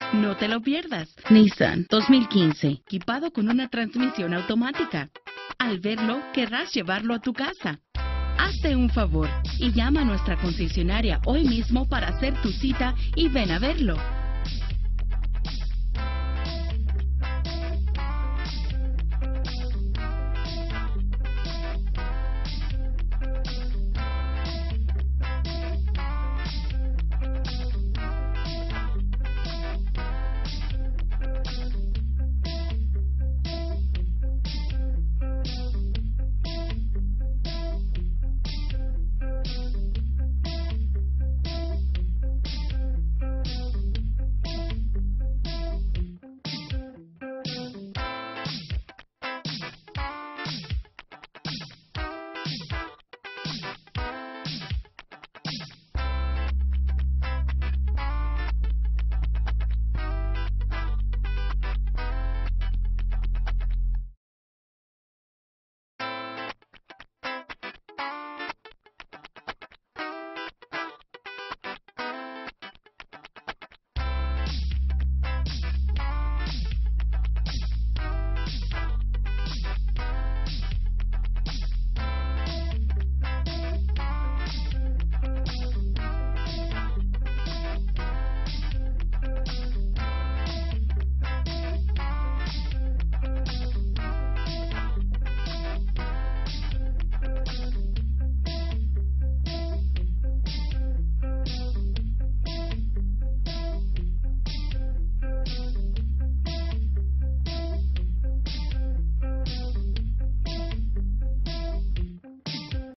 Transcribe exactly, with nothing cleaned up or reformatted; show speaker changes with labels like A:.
A: No te lo pierdas. Nissan dos mil quince, equipado con una transmisión automática. Al verlo, querrás llevarlo a tu casa. Hazte un favor y llama a nuestra concesionaria hoy mismo para hacer tu cita y ven a verlo.